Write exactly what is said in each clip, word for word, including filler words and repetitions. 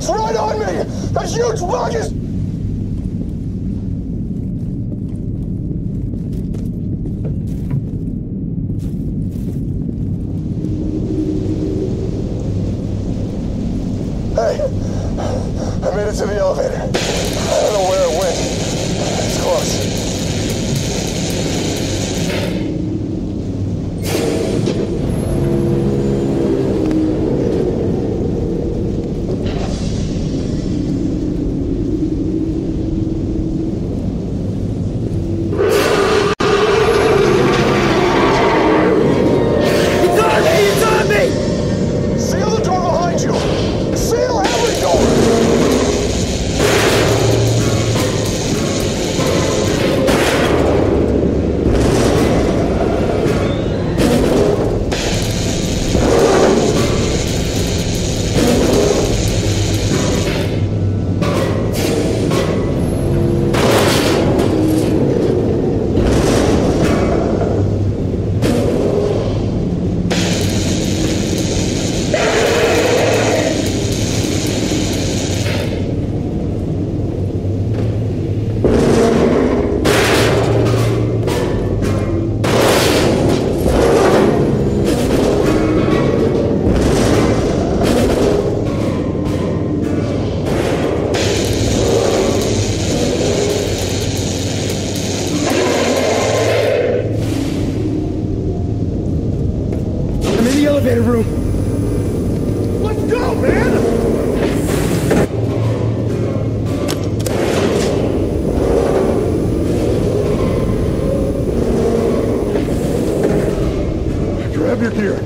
It's right on me! That huge bug is... Hey, I made it to the elevator. I don't know where it went. It's close. Room. Let's go, man! Grab your gear.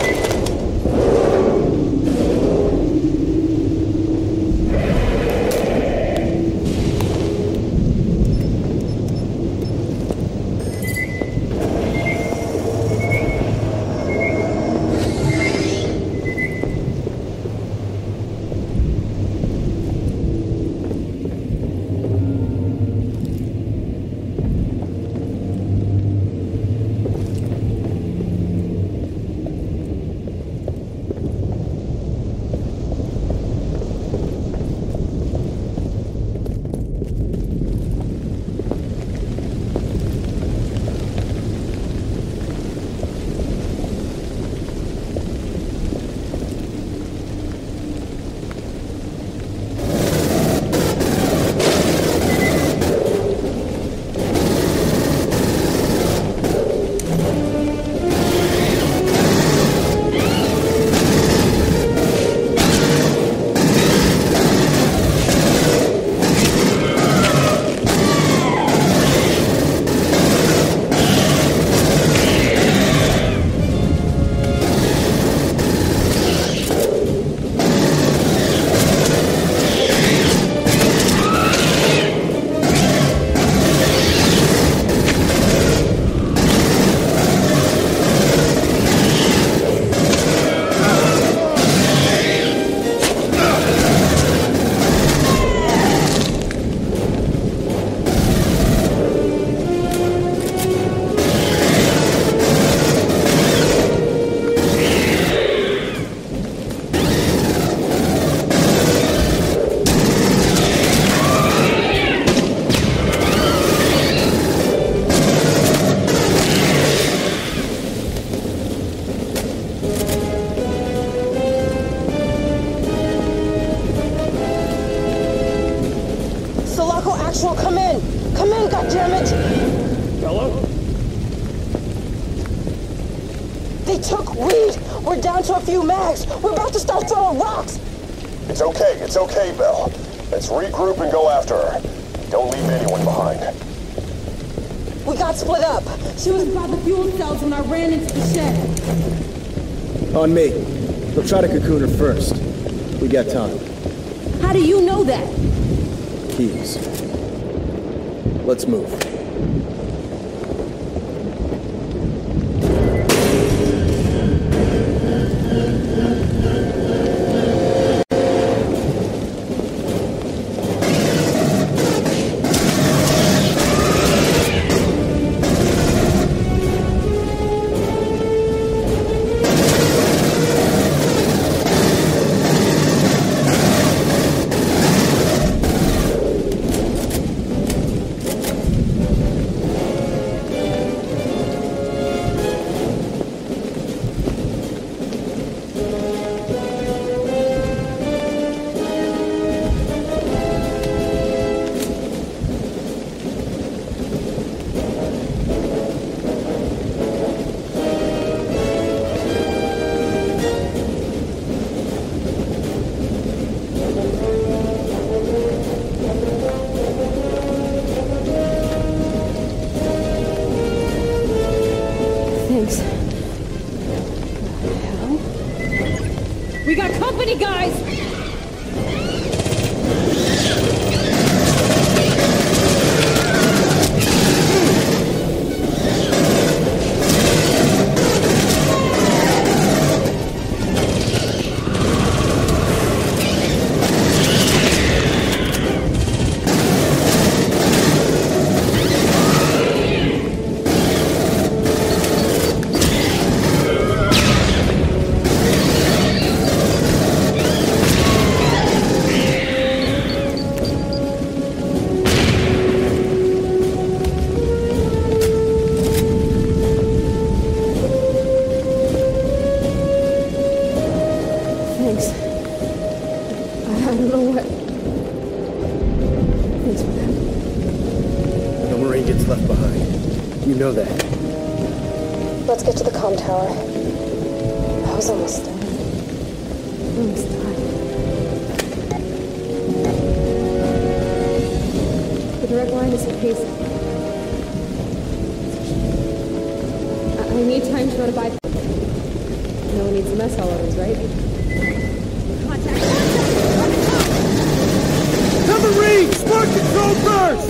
Actual, come in! Come in, goddammit! Hello? They took Reed! We're down to a few mags! We're about to start throwing rocks! It's okay, it's okay, Bell. Let's regroup and go after her. Don't leave anyone behind. We got split up. She was by the fuel cells when I ran into the shed. On me. We'll try to cocoon her first. We got time. How do you know that? Keys. Let's move. Thanks. The hell? We got company, guys! Know that. Let's get to the comm tower. I was almost there. Almost died. The direct line is in Payson. I, I need time to run a bypass. No one needs a mess all over, right? Contact! Submarine! Spark control first!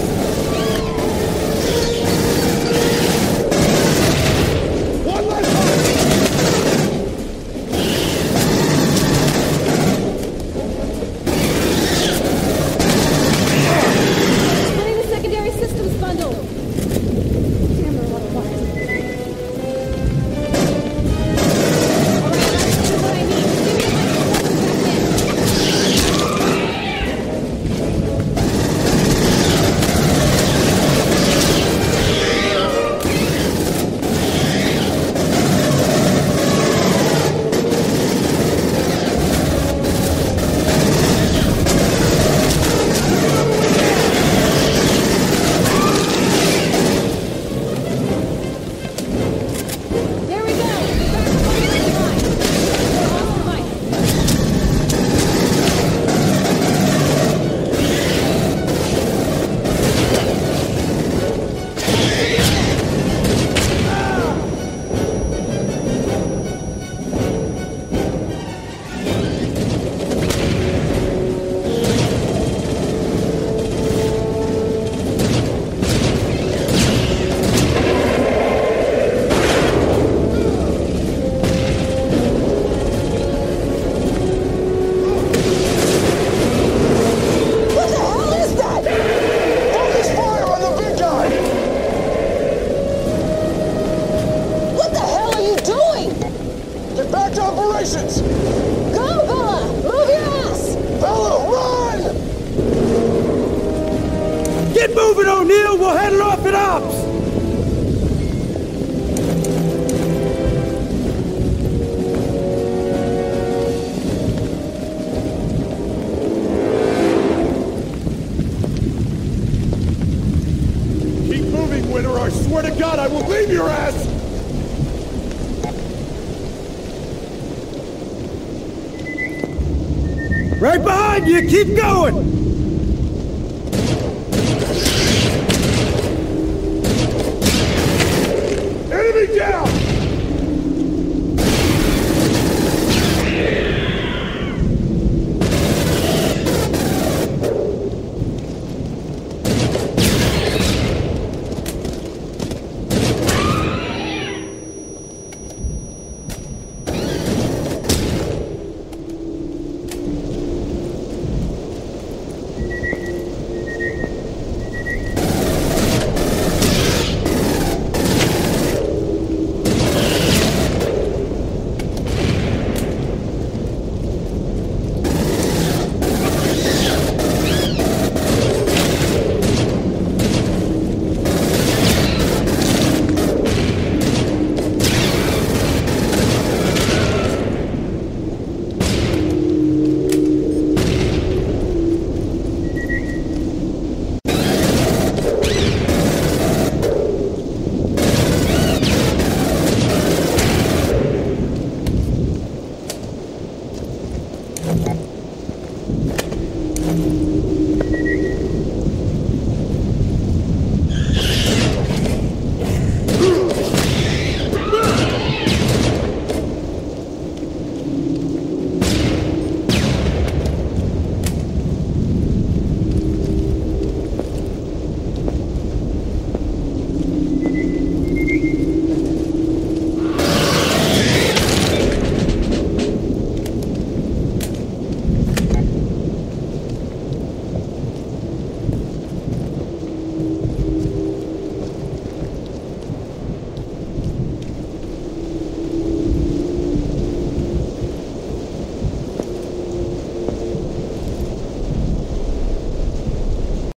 Right behind you! Keep going!